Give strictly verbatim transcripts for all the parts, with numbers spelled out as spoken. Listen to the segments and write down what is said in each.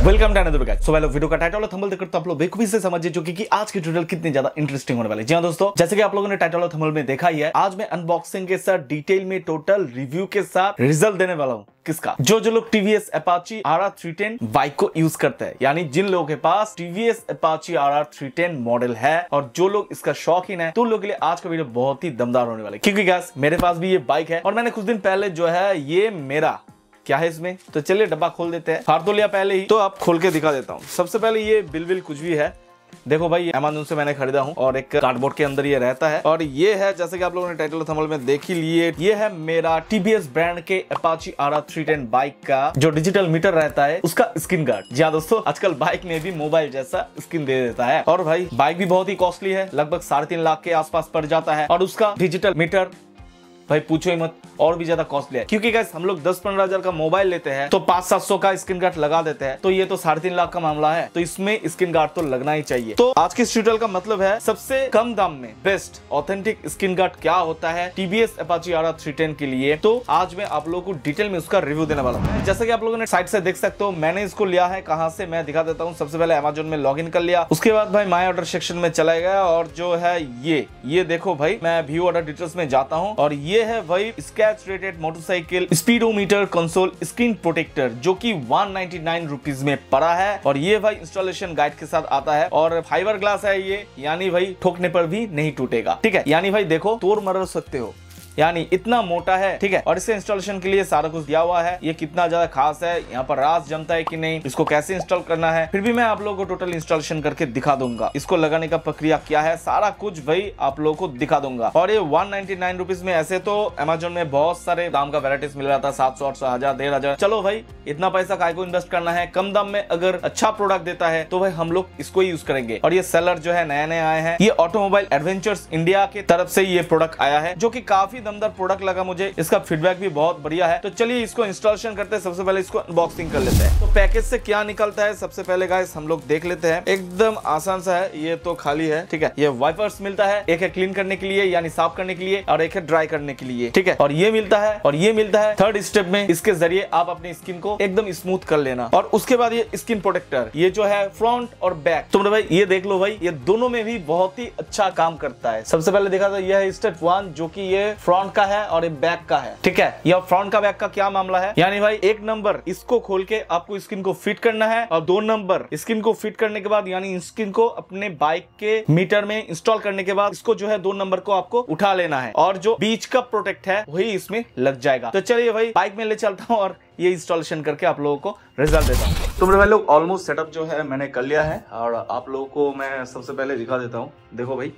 Welcome to another guys. So video का title और thumbnail देखकर तो आप लोग बेखूबी से समझ चुके कि आज की ट्यूटोरियल कितनी ज्यादा इंटरेस्टिंग होने वाली है। जी हां दोस्तों, जैसे कि आप लोगों ने टाइटल और थंबनेल में देखा ही है, आज मैं अनबॉक्सिंग के साथ डिटेल में टोटल रिव्यू के साथ रिजल्ट देने वाला हूं। किसका? जो जो लोग TVS Apache R R three ten bike को यूज करते हैं, यानी जिन लोगों के पास TVS Apache R R three ten model है और जो लोग इसका शौकीन है, तो उन लोगों के लिए आज का वीडियो बहुत ही दमदार होने वाला है। क्योंकि गाइस मेरे पास भी ये बाइक है और मैंने कुछ दिन पहले जो है ये मेरा क्या है इसमें, तो चलिए डब्बा खोल देते हैं। फाड़ तो लिया पहले ही, तो अब खोल के दिखा देता हूँ। सबसे पहले ये बिल बिल कुछ भी है, देखो भाई अमेज़न से मैंने खरीदा हूँ और एक कार्डबोर्ड के अंदर ये रहता है। और ये है, जैसे कि आप लोगों ने टाइटल थंबनेल में देख ही लिए, ये है मेरा टीवीएस ब्रांड के Apache R R three ten bike का जो डिजिटल मीटर रहता है उसका स्क्रीन गार्ड। जी हाँ दोस्तों, आजकल बाइक में भी मोबाइल जैसा स्क्रीन दे देता है। और भाई बाइक भी बहुत ही कॉस्टली है, लगभग साढ़े तीन लाख के आसपास पड़ जाता है। और उसका डिजिटल मीटर भाई पूछो ही मत, और भी ज्यादा कॉस्टली है। क्योंकि गाइस हम लोग दस पंद्रह हजार का मोबाइल लेते हैं तो पांच सात सौ का स्क्रीन गार्ड लगा देते हैं, तो ये तो साढ़े तीन लाख का मामला है, तो इसमें स्क्रीन गार्ड तो लगना ही चाहिए। तो आज के ट्यूटोरियल का मतलब है सबसे कम दाम में बेस्ट ऑथेंटिक स्क्रीन गार्ड क्या होता है TVS Apache R R three ten के लिए। तो आज मैं आप लोगों को डिटेल में उसका रिव्यू देने वाला हूँ। जैसे कि आप लोगों ने साइट से देख सकते हो, मैंने इसको लिया है कहाँ से मैं दिखा देता हूँ। सबसे पहले अमेज़न में लॉग इन कर लिया, उसके बाद भाई माई ऑर्डर सेक्शन में चला गया और जो है ये ये देखो भाई, मैं व्यू ऑर्डर डिटेल्स में जाता हूँ और ये है भाई scratch rated motorcycle speedometer console screen protector, जो कि वन नाइन्टी नाइन रुपीज में पड़ा है। और ये भाई इंस्टॉलेशन गाइड के साथ आता है और फाइबर ग्लास है ये, यानी भाई ठोकने पर भी नहीं टूटेगा। ठीक है, यानी भाई देखो तोड़ मरोड़ सकते हो, यानी इतना मोटा है। ठीक है, और इससे इंस्टॉलेशन के लिए सारा कुछ दिया हुआ है। ये कितना ज्यादा खास है, यहाँ पर रास जमता है कि नहीं, इसको कैसे इंस्टॉल करना है, फिर भी मैं आप लोगों को टोटल इंस्टॉलेशन करके दिखा दूंगा। इसको लगाने का प्रक्रिया क्या है, सारा कुछ भाई आप लोगों को दिखा दूंगा। और ये वन नाइन्टी नाइन रुपीज में, ऐसे तो अमेज़न में बहुत सारे दाम का वेराइटीज मिल रहा था, सात सौ आठ सौ हजार डेढ़ हजार। चलो भाई इतना पैसा काय को इन्वेस्ट करना है, कम दाम में अगर अच्छा प्रोडक्ट देता है तो भाई हम लोग इसको ही यूज करेंगे। और ये सेलर जो है नए नए आए हैं, ये ऑटोमोबाइल एडवेंचर्स इंडिया की तरफ से ये प्रोडक्ट आया है, जो की काफी दमदार प्रोडक्ट लगा मुझे। इसका फीडबैक भी बहुत बढ़िया है। तो चलिए इसको इंस्टॉलेशन करते हैं। सबसे पहले इसको अनबॉक्सिंग कर लेते हैं। तो पैकेज से क्या निकलता है सबसे पहले गाइस हम लोग देख लेते हैं। एकदम आसान सा है, ये तो खाली है। ठीक है, ये वाइपर्स मिलता है, एक है क्लीन करने के लिए यानी साफ करने के लिए और एक है ड्राई करने के लिए। ठीक है, और ये मिलता है और ये मिलता है थर्ड स्टेप में, इसके जरिए आप अपनी स्किन को एकदम स्मूथ कर लेना। और उसके बाद ये स्किन प्रोटेक्टर, ये जो है फ्रंट और बैक, तुमने भाई ये देख लो भाई, ये दोनों में भी बहुत ही अच्छा काम करता है। सबसे पहले देखा था यह है स्टेप वन, जो की ये फ्रंट का है और बैक का है। ठीक है, यह फ्रंट का बैक का क्या मामला है, यानी भाई एक नंबर इसको खोल के आपको स्किन को फिट करना है और दो नंबर स्किन को फिट करने के बाद यानी स्किन को अपने बाइक के मीटर में इंस्टॉल करने के बाद इसको जो है दो नंबर को आपको उठा लेना है और जो बीच का प्रोटेक्ट है वही इसमें लग जाएगा। तो चलिए भाई बाइक में ले चलता हूँ और ये इंस्टॉलेशन करके आप लोगों को रिजल्ट देता हूँ। तो मेरे भाई लोग ऑलमोस्ट सेटअप जो है मैंने कर लिया है और आप लोगों को मैं सबसे पहले दिखा देता हूँ। देखो भाई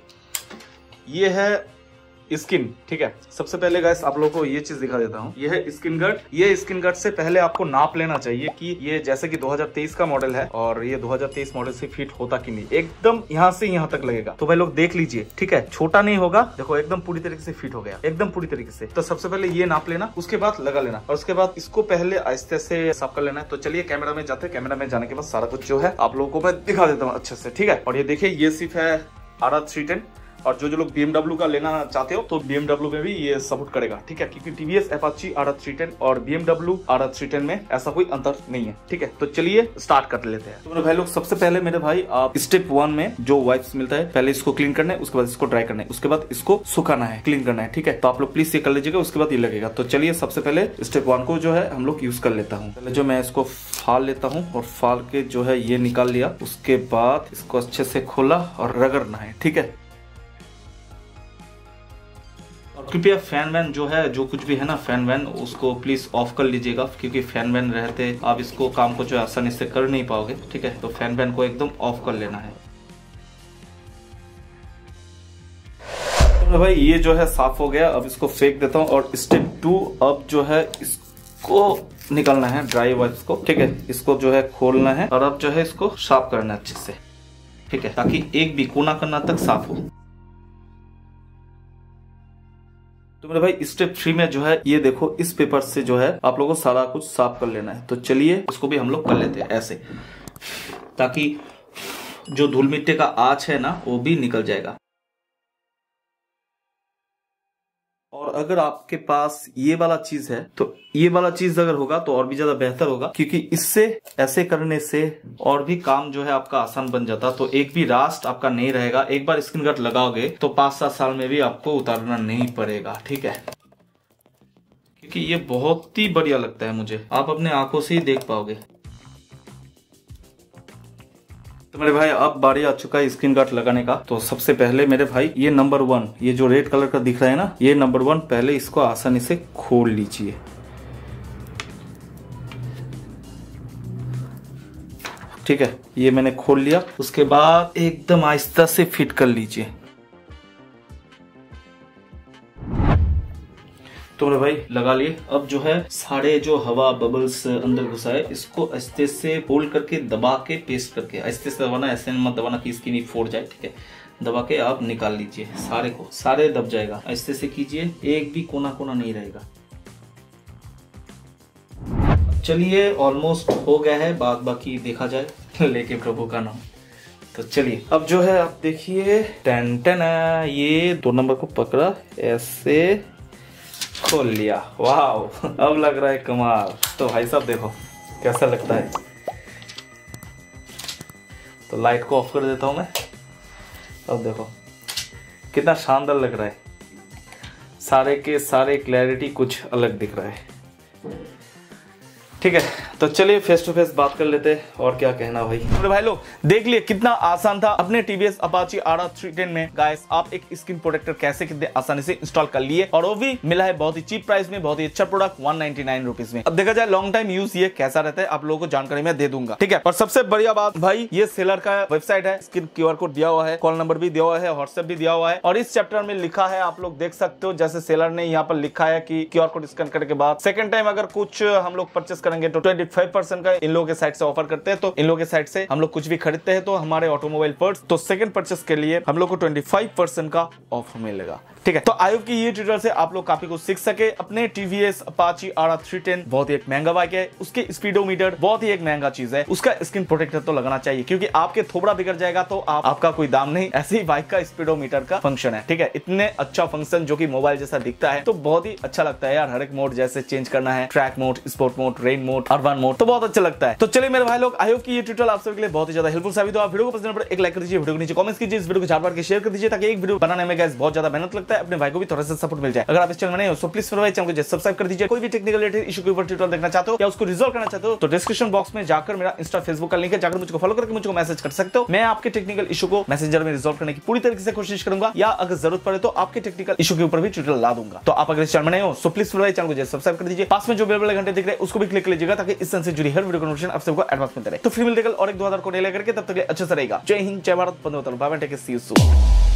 ये है स्किन। ठीक है, सबसे पहले गाइस आप लोगों को ये चीज दिखा देता हूँ, ये है स्किन गार्ड। ये स्किन गार्ड से पहले आपको नाप लेना चाहिए कि ये जैसे कि दो हज़ार तेईस का मॉडल है और ये दो हज़ार तेईस मॉडल से फिट होता कि नहीं। एकदम यहाँ से यहाँ तक लगेगा, तो भाई लोग देख लीजिए। ठीक है, छोटा नहीं होगा, देखो एकदम पूरी तरीके से फिट हो गया, एकदम पूरी तरीके से। तो सबसे पहले ये नाप लेना, उसके बाद लगा लेना और उसके बाद इसको पहले आहिस्ते से साफ कर लेना है। तो चलिए कैमरा में जाते हैं, कैमरा में जाने के बाद सारा कुछ जो है आप लोगों को मैं दिखा देता हूँ अच्छे से। ठीक है, और ये देखिए ये सिर्फ है आर आर थ्री टेन और जो जो लोग बीएमडब्ल्यू का लेना चाहते हो तो बीएमडब्ल्यू में भी ये सपोर्ट करेगा। ठीक है, क्योंकि TVS Apache R R three ten और BMW R R three ten में ऐसा कोई अंतर नहीं है। ठीक है, तो चलिए स्टार्ट कर लेते हैं। तो मेरे भाई लोग सबसे पहले मेरे भाई आप स्टेप वन में जो वाइप्स मिलता है, पहले इसको क्लीन करना है, उसके बाद इसको ड्राई करना है, उसके बाद इसको सुखाना है, क्लीन करना है। ठीक है, तो आप लोग प्लीज ये कर लीजिएगा, उसके बाद ये लगेगा। तो चलिए सबसे पहले स्टेप वन को जो है हम लोग यूज कर लेता हूँ। पहले जो मैं इसको फाल लेता हूँ और फाल के जो है ये निकाल लिया, उसके बाद इसको अच्छे से खोला और रगड़ना है। ठीक है, कृपया फैन वैन जो है, जो कुछ भी है ना फैन वैन, उसको प्लीज ऑफ कर लीजिएगा, क्योंकि फैन वैन रहते आप इसको काम को जो आसानी से कर नहीं पाओगे। ठीक है, तो फैन वैन को एकदम ऑफ कर लेना है। तो भाई ये जो है साफ हो गया, अब इसको फेंक देता हूँ। और स्टेप टू, अब जो है इसको निकालना है ड्राई वाइप्स को। ठीक है, इसको जो है खोलना है और अब जो है इसको साफ करना है अच्छे से। ठीक है, ताकि एक भी कोना कोना तक साफ हो। तो मेरे भाई स्टेप थ्री में जो है ये देखो, इस पेपर से जो है आप लोगों को सारा कुछ साफ कर लेना है। तो चलिए इसको भी हम लोग कर लेते हैं ऐसे, ताकि जो धूल मिट्टी का आँच है ना वो भी निकल जाएगा। और अगर आपके पास ये वाला चीज है तो ये वाला चीज अगर होगा तो और भी ज्यादा बेहतर होगा, क्योंकि इससे ऐसे करने से और भी काम जो है आपका आसान बन जाता। तो एक भी रास्ट आपका नहीं रहेगा। एक बार स्क्रीन गार्ड लगाओगे तो पांच सात साल में भी आपको उतारना नहीं पड़ेगा, ठीक है, क्योंकि ये बहुत ही बढ़िया लगता है मुझे। आप अपने आंखों से ही देख पाओगे। तो मेरे भाई अब बारी आ चुका है स्क्रीन गार्ड लगाने का। तो सबसे पहले मेरे भाई ये नंबर वन, ये जो रेड कलर का दिख रहा है ना, ये नंबर वन, पहले इसको आसानी से खोल लीजिए। ठीक है, ये मैंने खोल लिया। उसके बाद एकदम आहिस्ता से फिट कर लीजिए। तो मेरे भाई लगा लिए। अब जो है सारे जो हवा बबल्स अंदर घुसा है इसको आस्ते से होल्ड करके दबा के पेस्ट करके, आस्ते से दबाना, ऐसे मत दबाना कि इसकी नहीं फोड़ जाए, ठीक है। दबा के आप निकाल लीजिए सारे को, सारे दब जाएगा। आस्ते से कीजिए, एक भी कोना कोना नहीं रहेगा। चलिए ऑलमोस्ट हो गया है, बाद बाकी देखा जाए लेके प्रभु का नाम। तो चलिए अब जो है आप देखिए, टेन टेन ये दो नंबर को पकड़ा, ऐसे खोल लिया। वाह, अब लग रहा है कमाल। तो भाई साहब देखो कैसा लगता है। तो लाइट को ऑफ कर देता हूं मैं। अब देखो कितना शानदार लग रहा है, सारे के सारे क्लैरिटी कुछ अलग दिख रहा है, ठीक है। तो चलिए फेस टू फेस बात कर लेते हैं, और क्या कहना भाई। तो भाई लोग देख लिए कितना आसान था अपने TVS Apache R R three ten में। गाइस आप एक स्क्रीन प्रोटेक्टर कैसे कितने आसानी से इंस्टॉल कर लिए, और वो भी मिला है बहुत ही चीप प्राइस में, बहुत ही अच्छा product one ninety nine rupees में। अब देखा जाए लॉन्ग टाइम यूज ये कैसा रहता है आप लोगों को जानकारी मैं दे दूंगा, ठीक है। और सबसे बढ़िया बात भाई, ये सेलर का वेबसाइट है, स्क्रीन क्यूआर कोड दिया हुआ है, कॉल नंबर भी दिया हुआ है, व्हाट्सएप भी दिया हुआ है। और इस चैप्टर में लिखा है, आप लोग देख सकते हो, जैसे सेलर ने यहाँ पर लिखा है कि क्यूआर कोड स्कैन करने के बाद सेकंड टाइम अगर कुछ हम लोग परचेस करेंगे तो ट्वेंटी फाइव परसेंट का इन लोगों के साइट से ऑफर करते हैं। तो इन लोगों के साइट से हम लोग कुछ भी खरीदते हैं तो हमारे ऑटोमोबाइल पर्स, तो सेकंड परचेस के लिए हम लोग को पच्चीस परसेंट का ऑफर मिलेगा, ठीक है। तो आई होप कि ये ट्यूटोरियल से आप लोग काफी कुछ सीख सके। अपने TVS Apache R R three ten बहुत ही एक महंगा बाइक है, उसके स्पीडोमीटर बहुत ही एक महंगा चीज है, उसका स्क्रीन प्रोटेक्टर तो लगाना चाहिए, क्योंकि आपके थोबड़ा बिगड़ जाएगा तो आप, आपका कोई दाम नहीं। ऐसे ही बाइक का स्पीडोमीटर का फंक्शन है, ठीक है। इतने अच्छा फंक्शन जो कि मोबाइल जैसा दिखता है, तो बहुत ही अच्छा लगता है यार। हर एक मोड जैसे चेंज करना है, track mode, sport mode, rain mode, urban mode, तो बहुत अच्छा लगता है। तो चलिए मेरे भाई लोग, आई होप कि ये ट्यूटोरियल आप सबके लिए बहुत ही ज्यादा हेल्पफुल साबित हो। आप वीडियो को पसंद पड़े एक लाइक कर दीजिए, वीडियो को नीचे कमेंट्स कीजिए, इस वीडियो को चार बार के शेयर कर दीजिए, ताकि एक वीडियो बनाने में गाइस बहुत ज्यादा मेहनत लगता है, अपने भाई को भी थोड़ा सा सपोर्ट मिल जाए। अगर आप इस चैनल में नए हो तो प्लीज मेरे चैनल को सब्सक्राइब कर दीजिए। कोई भी टेक्निकल रिलेटेड इशू के ऊपर ट्यूटोरियल देखना चाहते हो या उसको रिजॉल्व करना चाहते हो तो डिस्क्रिप्शन बॉक्स में जाकर मेरा इंस्टा फेसबुक का लिंक है, जाकर मुझको फॉलो करके मुझको मैसेज कर सकते हो। मैं आपके टेक्निकल इशू को मैसेंजर में रिजॉल्व करने की पूरी तरीके से कोशिश करूंगा, या अगर जरूरत पड़े तो आपके टेक्निकल इशू के ऊपर भी ट्यूटोरियल ला दूंगा। तो आप अगर इस चैनल में नए हो तो प्लीज मेरे चैनल को सब्सक्राइब कर दीजिए। पास में जो बेल वाले घंटे दिख रहे हैं उसको भी क्लिक कर लीजिएगा, ताकि इस से जुड़ी हर वीडियो का नोटिफिकेशन आप सबको एडवांस में मिलता रहे। तो फिर मिलते कल और एक दो हजार को लेकर के, तब तक अच्छे से रहेगा। जय हिंद, जय भारत, बंदे मातरम, bye bye, take care, see you soon.